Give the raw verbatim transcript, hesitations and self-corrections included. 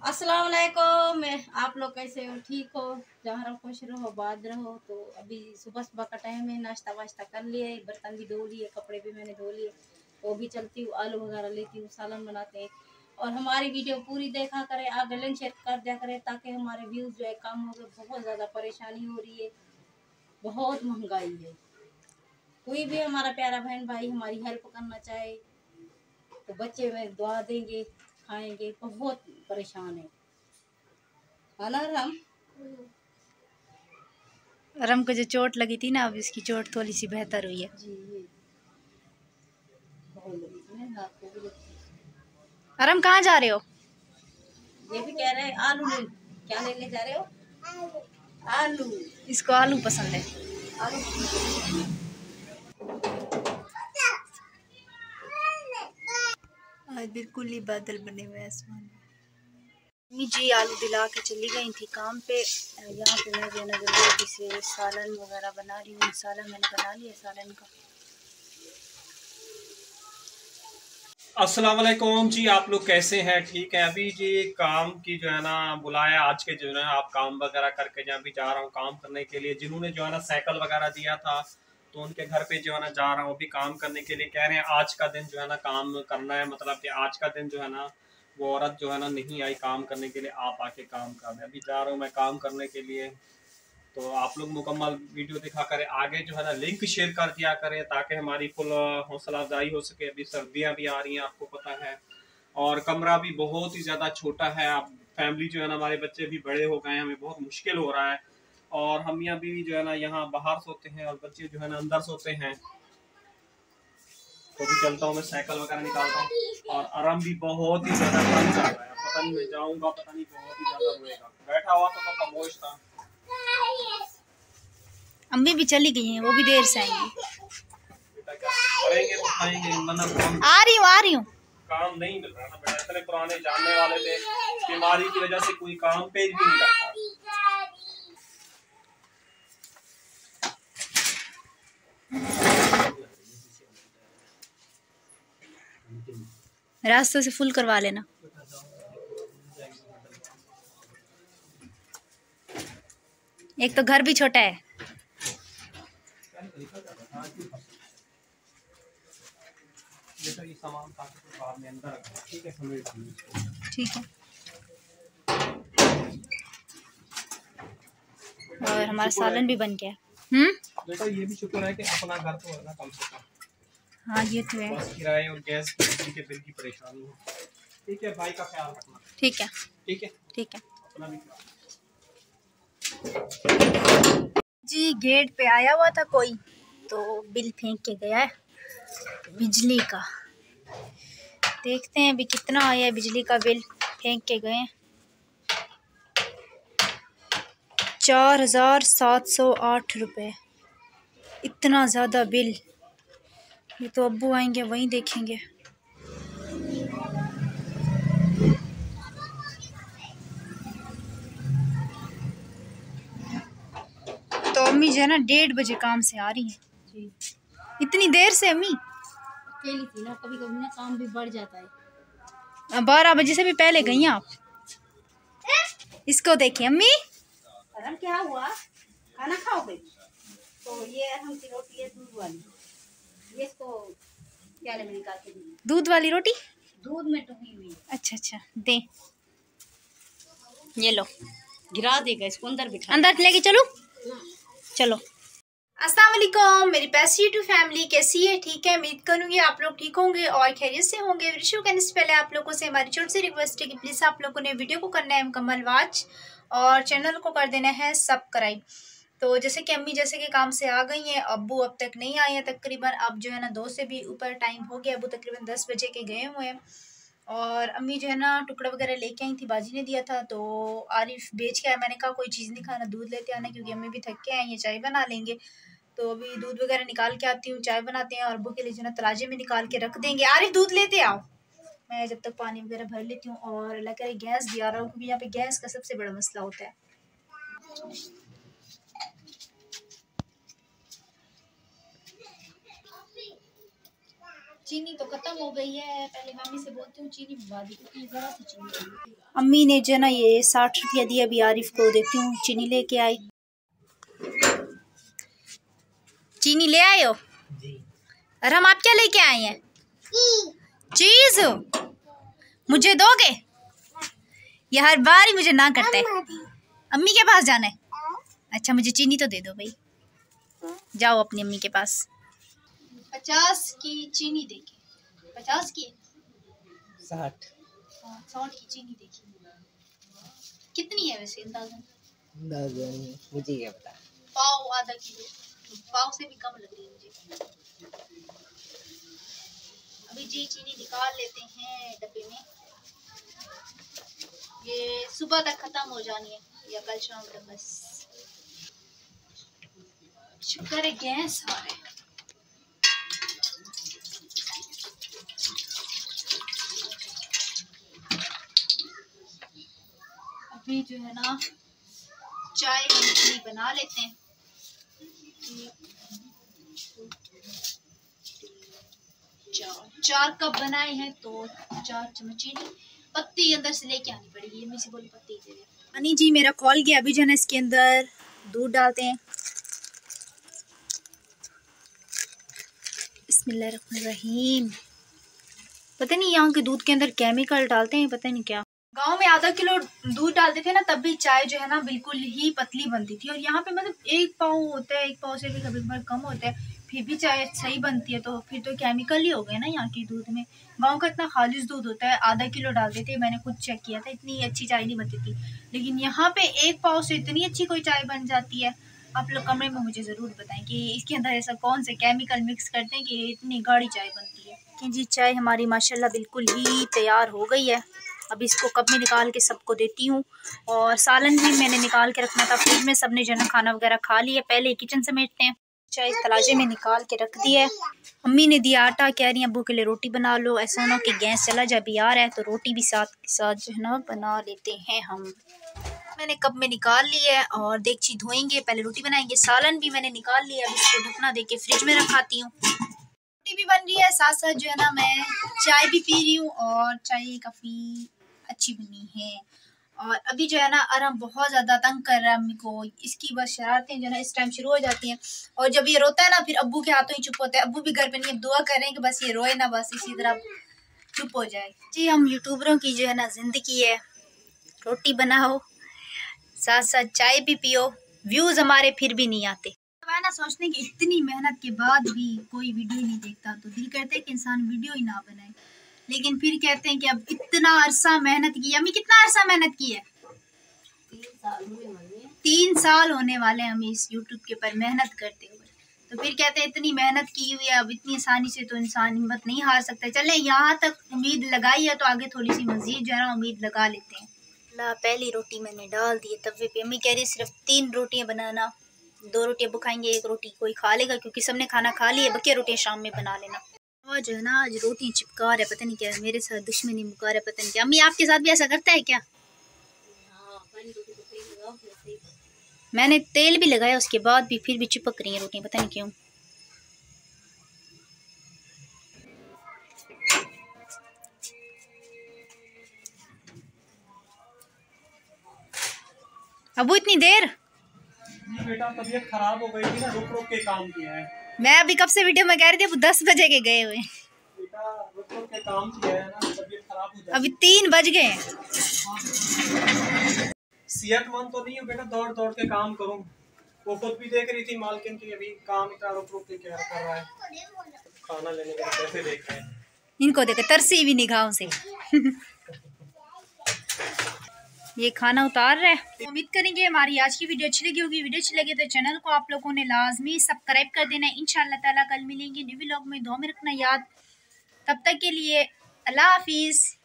अस्सलाम वालेकुम। मैं आप लोग कैसे हो? ठीक हो? जहाँ रहो खुश रहो, आबाद रहो। तो अभी सुबह सुबह का टाइम है, नाश्ता वाश्ता कर लिए, बर्तन भी धो लिए, कपड़े भी मैंने धो लिए। तो अभी चलती हूँ, आलू वगैरह लेती हूँ, सालन बनाते हैं। और हमारी वीडियो पूरी देखा करें, आगे लिंक शेयर कर दिया करें ताकि हमारे व्यूज़ जो है कम हो गए। बहुत ज़्यादा परेशानी हो रही है, बहुत महंगाई है। कोई भी हमारा प्यारा बहन भाई हमारी हेल्प करना चाहे तो बच्चे में दुआ देंगे, खाएंगे। बहुत परेशान है है ना राम? रम को जो चोट लगी थी ना, अब इसकी चोट थोड़ी सी बेहतर हुई है। जी बहुत लगी थी ना, हाथ को भी लगी। रम कहाँ जा रहे हो? ये भी कह रहे हैं आलू ले, क्या लेने जा रहे हो? आलू। इसको आलू पसंद है। आलू आज बिल्कुल ही बादल बने हुए आसमान में। मम्मी जी आलू दिला के चली गई थी काम पे। यहाँ पे मैं जो है ना जल्दी से सालन वगैरह बना रही हूँ। सालन मैंने बना लिया सालन का। अस्सलाम वालेकुम जी, आप लोग कैसे हैं? ठीक है। अभी जी काम की जो है ना बुलाया आज के, जो है ना आप काम वगैरह करके जहाँ भी जा रहा हूँ काम करने के लिए। जिन्होंने जो है ना साइकिल वगैरह दिया था तो उनके घर पे जो है ना जा रहा हूँ अभी काम करने के लिए। कह रहे हैं आज का दिन जो है ना काम करना है, मतलब कि आज का दिन जो है ना वो औरत जो है ना नहीं आई काम करने के लिए, आप आके काम कर। अभी जा रहा हूँ मैं काम करने के लिए। तो आप लोग मुकम्मल वीडियो दिखा करें, आगे जो है ना लिंक शेयर कर दिया करें ताकि हमारी फुल हौसला अफजाई हो सके। अभी सर्दियां भी आ रही हैं, आपको पता है, और कमरा भी बहुत ही ज़्यादा छोटा है। आप फैमिली जो है ना, हमारे बच्चे भी बड़े हो गए हैं, हमें बहुत मुश्किल हो रहा है। और हम यहाँ भी जो है ना यहाँ बाहर सोते हैं और बच्चे जो है ना अंदर सोते हैं। तो भी चलता हूँ मैं, साइकिल वगैरह निकालता हूँ। और आराम भी बहुत ही ज़्यादा तंग कर रहा है, पता नहीं मैं जाऊँगा, पता नहीं बहुत ही ज़्यादा रोएगा। बैठा हुआ तो खामोश था। अम्मी भी चली गई हैं, वो भी देर से आएंगी। करेंगे तो खाएंगे, मना आ रही हूँ आ रही हूँ। काम नहीं मिल रहा ना बेटा, इतने पुराने जानने वाले थे, बीमारी की वजह से कोई काम पेज भी नहीं करता। रास्तों से फुल करवा लेना। एक तो घर भी छोटा है। ये सामान बाद में अंदर रखना, ठीक है? ठीक है। और हमारा सालन भी बन गया। हम्म बेटा ये भी शुक्र है कि अपना घर तो है ना कम से कम। हाँ ये तो है। बस किराए और गैस के बिल की परेशानी हो। ठीक है, भाई का ख्याल रखना। ठीक है ठीक है ठीक है अपना भी। जी गेट पे आया हुआ था कोई, तो बिल फेंक के गया है बिजली का। देखते हैं अभी कितना आया है बिजली का बिल। फेंक के गए चार हजार सात सौ आठ रुपये। इतना ज़्यादा बिल। ये तो अब्बू आएंगे वहीं देखेंगे। तो अम्मी जो है ना डेढ़ बजे काम से आ रही हैं। इतनी देर से अम्मी? अकेली थी ना, कभी कभी ना काम भी बढ़ जाता है। बारह बजे से भी पहले गई हैं आप। इसको देखिए अम्मी। अरे क्या हुआ? खाना खाओगे? तो ये अरहम की रोटी है दूध वाली, ये इसको प्याले में निकाल के दी। दूध वाली रोटी? दूध में डूबी हुई। अच्छा अच्छा दे। ये लो। गिरा देगा इसको, अंदर बिठा। अंदर लेके चलो। चलो। अस्सलाम वालेकुम मेरी पैसी टू फैमिली, कैसी है? ठीक है, उम्मीद करूँगी आप लोग ठीक होंगे और खैरियत से होंगे। वीडियो करने से पहले आप लोगों से हमारी छोटी सी रिक्वेस्ट है कि प्लीज़ आप लोगों ने वीडियो को करना है मुकम्मल वॉच और चैनल को कर देना है सब्सक्राइब। तो जैसे कि अम्मी जैसे कि काम से आ गई हैं, अब्बू अब तक नहीं आए हैं। तकरीबन अब जो है ना दो से भी ऊपर टाइम हो गया। अब्बू तकरीबन दस बजे के गए हुए हैं। और अम्मी जो है ना टुकड़ा वगैरह लेके आई थी, बाजी ने दिया था। तो आरिफ बेच के आया, मैंने कहा कोई चीज़ नहीं खाना, दूध लेते आना, क्योंकि अम्मी भी थक के आई हैं, चाय बना लेंगे। तो अभी दूध वगैरह निकाल के आती हूँ, चाय बनाते हैं और अब्बू के लिए जो है ना तराजे में निकाल के रख देंगे। आरिफ दूध लेते आओ, मैं जब तक पानी वगैरह भर लेती हूँ। और अल्लाह करे गैस भी आ रहा हूँ, क्योंकि यहाँ पे गैस का सबसे बड़ा मसला होता है। चीनी तो खत्म हो गई है, पहले मम्मी से बोलती हूँ चीनी मंगवा दी क्योंकि जरा सी चीनी। अम्मी ने जो ना ये साठ रुपया दिया, अभी आरिफ को देखती हूँ चीनी लेके आई। चीनी ले आए हो? और हम आप क्या लेके आए हैं? चीज। मुझे दोगे? ये हर बार ही मुझे ना करता है। अम्मी के पास जाना है? अच्छा मुझे चीनी तो दे दो भाई, जाओ अपनी अम्मी के पास। पचास की चीनी देखी, पचास की साठ साठ की चीनी देखी। कितनी है वैसे अंदाजा? अंदाजा नहीं, मुझे क्या पता। पाव आधा किलो, पाव से भी कम लग रही है मुझे। अभी जी चीनी निकाल लेते हैं डब्बे में, ये सुबह तक खत्म हो जानी है या कल शाम तक बस। शुक्र है गैस आ रहा है। अभी जो है ना चाय हम बना लेते हैं। चार चार कप बनाए हैं तो चार चम्मच चीनी, पत्ती अंदर से लेके आनी पड़ेगी। ये से बोली पत्ती दे दे। अनी जी मेरा कॉल गया, अभी जो है ना इसके अंदर दूध डालते हैं। बिस्मिल्लाहिर्रहमानिर्रहीम। पता नहीं यहाँ के दूध के अंदर केमिकल डालते हैं, पता नहीं क्या। गांव में आधा किलो दूध डालते थे ना, तब भी चाय जो है ना बिल्कुल ही पतली बनती थी। और यहाँ पे मतलब एक पाव होता है, एक पाव से भी कभी कभी कम होता है, फिर भी चाय सही बनती है। तो फिर तो केमिकल ही हो गए ना यहाँ के दूध में। गांव का इतना खालिश दूध होता है, आधा किलो डालते थे, मैंने खुद चेक किया था, इतनी अच्छी चाय नहीं बनती थी। लेकिन यहाँ पे एक पाव से इतनी अच्छी कोई चाय बन जाती है। आप लोग कमरे में मुझे ज़रूर बताएं कि इसके अंदर ऐसा कौन से केमिकल मिक्स करते हैं कि इतनी गाढ़ी चाय बनती है। कि जी चाय हमारी माशाल्लाह बिल्कुल ही तैयार हो गई है। अब इसको कप में निकाल के सबको देती हूँ। और सालन भी मैंने निकाल के रखना था फ्रिज में, सबने जो है खाना वगैरह खा लिया। पहले किचन समेटते हैं। चाय तलाजे में निकाल के रख दी है। अम्मी ने दिया आटा, कह रही है अब्बू के लिए रोटी बना लो। ऐसा ना कि गैस चला जाए, अभी आ रहा है तो रोटी भी साथ के साथ जो है ना बना लेते हैं हम। मैंने कप में निकाल ली है और देगची धोएंगे, पहले रोटी बनाएंगे। सालन भी मैंने निकाल लिया, अब इसको ढकना दे के फ्रिज में रखाती हूँ। रोटी भी बन रही है, साथ साथ जो है ना मैं चाय भी पी रही हूँ और चाय काफ़ी अच्छी बनी है। और अभी जो है ना आराम बहुत ज़्यादा तंग कर रहा है अम्मी को, इसकी बस शरारतें जो है ना इस टाइम शुरू हो जाती हैं। और जब ये रोता है ना फिर अब्बू के हाथों ही चुप होता है। अब्बू भी घर पे नहीं, अब दुआ कर रहे हैं कि बस ये रोए ना, बस इसी तरह चुप हो जाए। जी हम यूट्यूबरों की जो है ना ज़िंदगी है, रोटी बनाओ साथ साथ चाय भी पियो, व्यूज़ हमारे फिर भी नहीं आते। है ना सोचते हैं कि इतनी मेहनत के बाद भी कोई वीडियो नहीं देखता तो दिल करता है कि इंसान वीडियो ही ना बनाए। लेकिन फिर कहते हैं कि अब इतना अरसा मेहनत की है। अम्मी कितना अरसा मेहनत की है? तीन साल हुए तीन साल होने वाले हैं हमें इस यूट्यूब के ऊपर मेहनत करते हुए। तो फिर कहते हैं इतनी मेहनत की हुई है, अब इतनी आसानी से तो इंसान हिम्मत नहीं हार सकता। चले यहाँ तक उम्मीद लगाई है तो आगे थोड़ी सी मजीद जो है ना उम्मीद लगा लेते हैं। ला पहली रोटी मैंने डाल दी है तवे पे। अम्मी कह रही है सिर्फ तीन रोटियां बनाना, दो रोटियां अब्बू खाएंगे, एक रोटी कोई खा लेगा क्योंकि सबने खाना खा लिया। बकिया रोटियां शाम में बना लेना। और जो है ना आज रोटी चिपका रहा है, पता नहीं क्या मेरे साथ दुश्मनी मुका रहा है, पता नहीं क्या। अम्मी आपके साथ भी ऐसा करता है क्या? मैंने तेल भी लगाया उसके बाद भी फिर भी चिपक रही है रोटियां, पता नहीं क्यों। अबू इतनी देर? बेटा तबीयत खराब हो गई थी ना, रुक रुक के काम किया है। मैं अभी कब से वीडियो में कह रही थी, वो दस बजे के गए हुए। बेटा रुक रुक के काम किया है ना, तबीयत खराब हो जाती। अभी तीन बज गए हैं। सेहतमंद तो नहीं है बेटा, दौड़ दौड़ के काम करूं। वो खुद भी देख रही थी मालकिन की अभी काम इतना रुक रुक के क्या कर रहा है, खाना लेने के कैसे देख रहे हैं। इनको देखे तरसी भी निगाहों से। ये खाना उतार रहा है। उम्मीद करेंगे हमारी आज की वीडियो अच्छी लगी होगी। वीडियो अच्छी लगी तो चैनल को आप लोगों ने लाजमी सब्सक्राइब कर देना है। इंशाअल्लाह ताला कल मिलेंगे न्यू व्लॉग में, दुआ में रखना याद। तब तक के लिए अल्लाह हाफिज़।